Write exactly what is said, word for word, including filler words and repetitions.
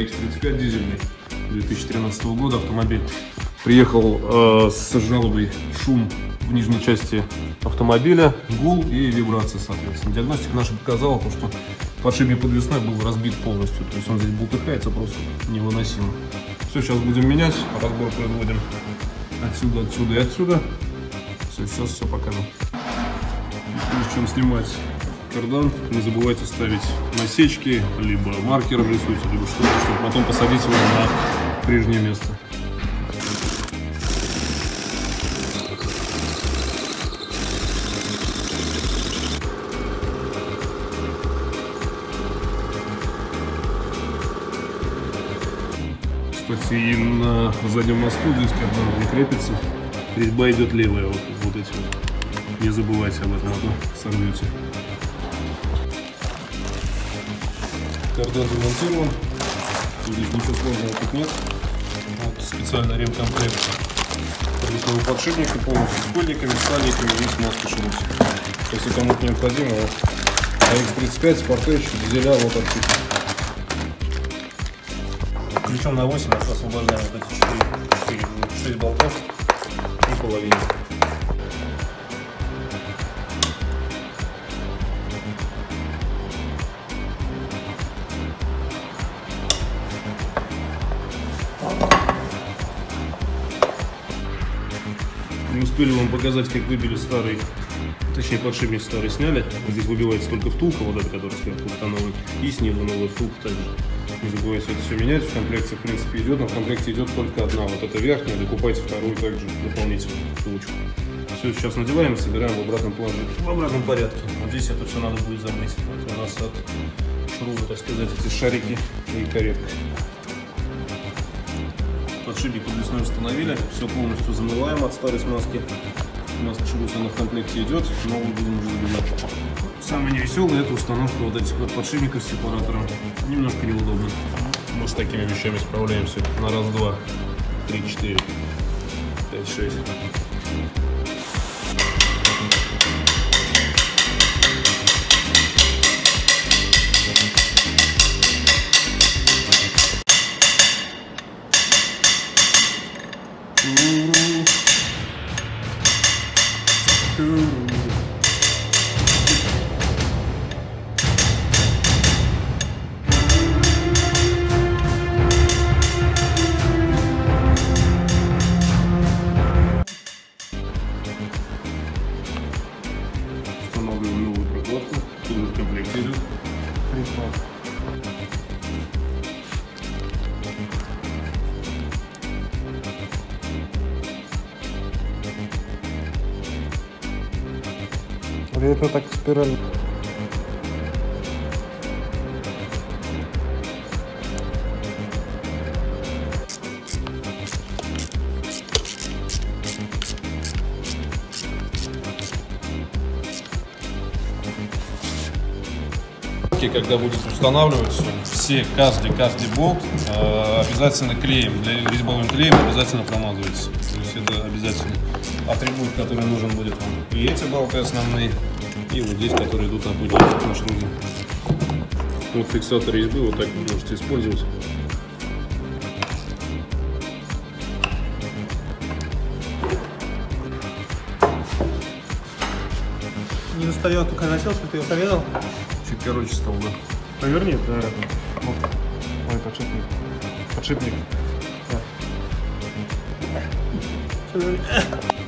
икс тридцать пять дизельный две тысячи тринадцатого года автомобиль. Приехал э, с жалобой шум в нижней части автомобиля, гул и вибрация, соответственно. Диагностика наша показала, то, что подшипник подвесной был разбит полностью, то есть он здесь бултыхается просто невыносимо. Все, сейчас будем менять, разбор производим отсюда, отсюда и отсюда. Все, сейчас все покажем. Прежде чем снимать кардан, не забывайте ставить насечки, либо маркером рисуйте, либо что-то, чтобы потом посадить его на прежнее место. Кстати, и на заднем мосту здесь кардан не крепится, резьба идет левая, вот, вот эти вот. Не забывайте об этом, а то сорвете. Кардан демонтирован, здесь ничего сложного тут нет. Вот специальный ремкомплект подвесного подшипника, полностью с кольниками, сальниками и с маской-шрусом. Если кому-то необходимо, вот а икс тридцать пять, Sportage, дизеля, вот отсюда. Ключом на восемь освобождаем вот эти четыре, шесть болтов и половину. Не успели вам показать, как выбили старый, точнее подшипник старый сняли. Здесь выбивается только втулка, вот эта, которая сверху установлена, и снизу новая втулка также. Не забывайте это все менять. В комплекте в принципе идет, но в комплекте идет только одна, вот эта верхняя. Докупайте вторую также дополнительную втулочку. Все, сейчас надеваем и собираем в обратном положении, в обратном порядке. Вот здесь это все надо будет замыть. Вот у нас от шруба, так сказать, эти шарики и каретка. Подшипник подвесной установили, все полностью замываем от старой смазки. Маска шрус, она в комплекте идет, новую будем уже забивать. Самое невеселое — это установка вот этих вот подшипников с сепаратором. Немножко неудобно. Мы с такими вещами справляемся на раз, два, три, четыре, пять, шесть. Устанавливаем новую прокладку, тут в комплекте идет. Вероятно, так спираль. Когда будет устанавливаться, все, каждый, каждый болт э, обязательно клеем, для резьбовым клеем обязательно промазывается. То есть это обязательно атрибут, который нужен будет вам. И эти болты основные, и вот здесь, которые идут на пути на шрузе. Вот фиксатор резьбы, вот так вы можете использовать. Не достает, только носил, что ты ее порезал? Чуть короче стал, да. Поверни, да. Вот. Ой, подшипник. Подшипник. Да.